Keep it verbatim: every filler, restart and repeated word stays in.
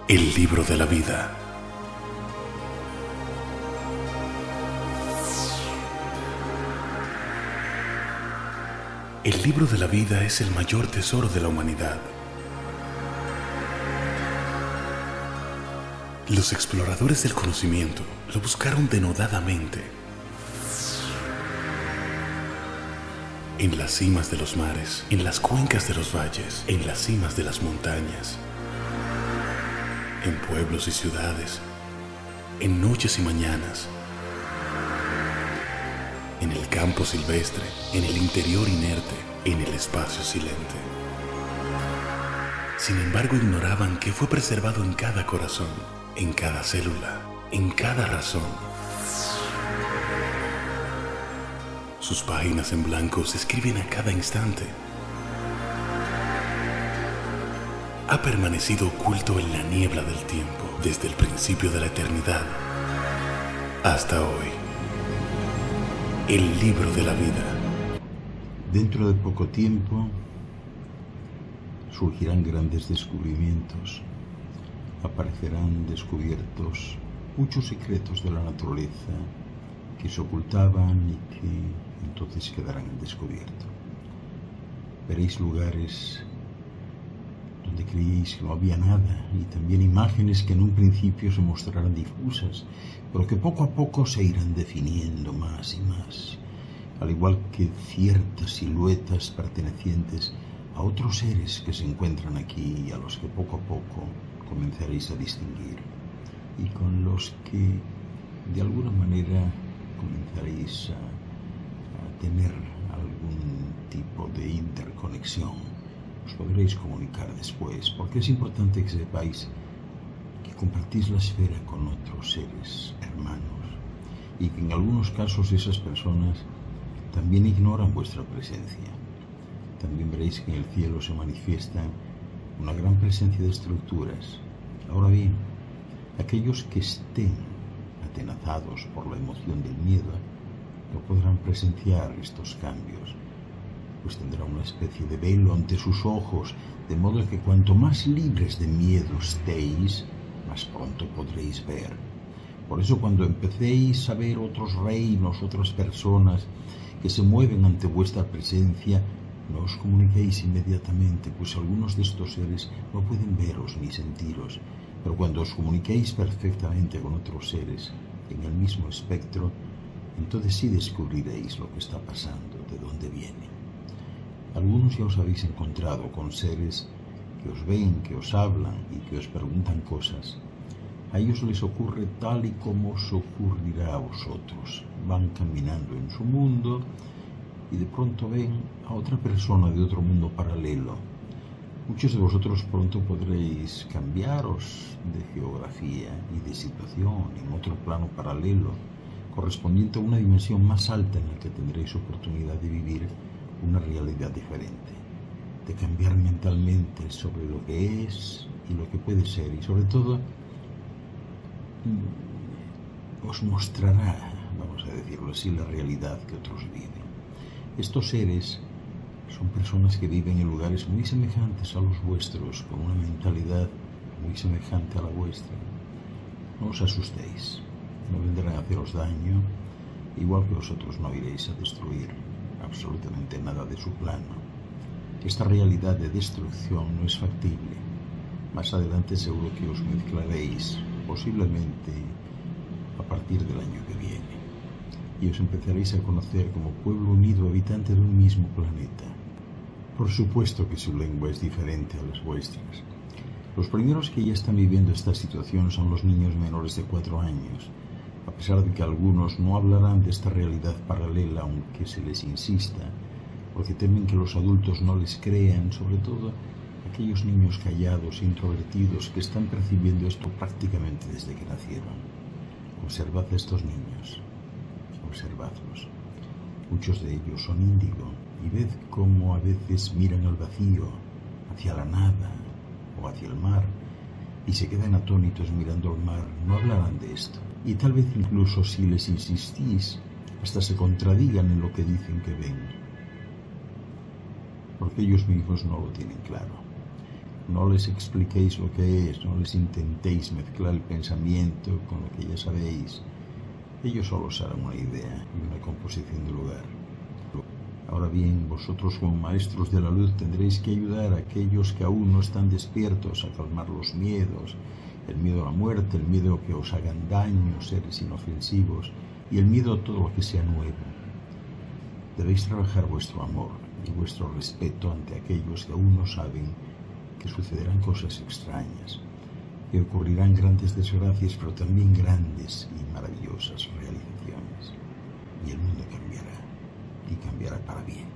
El libro de la vida. El libro de la vida es el mayor tesoro de la humanidad. Los exploradores del conocimiento lo buscaron denodadamente. En las cimas de los mares, en las cuencas de los valles, en las cimas de las montañas, en pueblos y ciudades, en noches y mañanas, en el campo silvestre, en el interior inerte, en el espacio silente. Sin embargo, ignoraban que fue preservado en cada corazón, en cada célula, en cada razón. Sus páginas en blanco se escriben a cada instante. Ha permanecido oculto en la niebla del tiempo, desde el principio de la eternidad hasta hoy. El libro de la vida. Dentro de poco tiempo surgirán grandes descubrimientos. Aparecerán descubiertos muchos secretos de la naturaleza que se ocultaban y que entonces quedarán en descubierto. Veréis lugares donde creíais que no había nada y también imágenes que en un principio se mostrarán difusas, pero que poco a poco se irán definiendo más y más, al igual que ciertas siluetas pertenecientes a otros seres que se encuentran aquí y a los que poco a poco comenzaréis a distinguir y con los que de alguna manera comenzaréis a, a tener algún tipo de interconexión. Os podréis comunicar después, porque es importante que sepáis que compartís la esfera con otros seres hermanos y que en algunos casos esas personas también ignoran vuestra presencia. También veréis que en el cielo se manifiesta una gran presencia de estructuras. Ahora bien, aquellos que estén atenazados por la emoción del miedo no podrán presenciar estos cambios, pues tendrá una especie de velo ante sus ojos, de modo que cuanto más libres de miedo estéis, más pronto podréis ver. Por eso cuando empecéis a ver otros reinos, otras personas que se mueven ante vuestra presencia, no os comuniquéis inmediatamente, pues algunos de estos seres no pueden veros ni sentiros, pero cuando os comuniquéis perfectamente con otros seres en el mismo espectro, entonces sí descubriréis lo que está pasando, de dónde viene. Algunos ya os habéis encontrado con seres que os ven, que os hablan y que os preguntan cosas. A ellos les ocurre tal y como os ocurrirá a vosotros. Van caminando en su mundo y de pronto ven a otra persona de otro mundo paralelo. Muchos de vosotros pronto podréis cambiaros de geografía y de situación en otro plano paralelo, correspondiente a una dimensión más alta en la que tendréis oportunidad de vivir una realidad diferente, de cambiar mentalmente sobre lo que es y lo que puede ser, y sobre todo os mostrará, vamos a decirlo así, la realidad que otros viven. Estos seres son personas que viven en lugares muy semejantes a los vuestros, con una mentalidad muy semejante a la vuestra. No os asustéis, no vendrán a haceros daño, igual que vosotros no iréis a destruir absolutamente nada de su plano. Esta realidad de destrucción no es factible. Más adelante seguro que os mezclaréis, posiblemente a partir del año que viene, y os empezaréis a conocer como pueblo unido habitante de un mismo planeta. Por supuesto que su lengua es diferente a las vuestras. Los primeros que ya están viviendo esta situación son los niños menores de cuatro años, a pesar de que algunos no hablarán de esta realidad paralela aunque se les insista, porque temen que los adultos no les crean, sobre todo aquellos niños callados e introvertidos que están percibiendo esto prácticamente desde que nacieron. Observad a estos niños, observadlos. Muchos de ellos son índigo, y ved cómo a veces miran al vacío, hacia la nada o hacia el mar, y se quedan atónitos mirando al mar. No hablarán de esto. Y tal vez incluso si les insistís, hasta se contradigan en lo que dicen que ven, porque ellos mismos no lo tienen claro. No les expliquéis lo que es, no les intentéis mezclar el pensamiento con lo que ya sabéis. Ellos solo os harán una idea y una composición del lugar. Ahora bien, vosotros como maestros de la luz tendréis que ayudar a aquellos que aún no están despiertos a calmar los miedos, el miedo a la muerte, el miedo a que os hagan daño seres inofensivos y el miedo a todo lo que sea nuevo. Debéis trabajar vuestro amor y vuestro respeto ante aquellos que aún no saben que sucederán cosas extrañas, que ocurrirán grandes desgracias, pero también grandes y maravillosas realizaciones. Y el mundo cambiará, y cambiará para bien.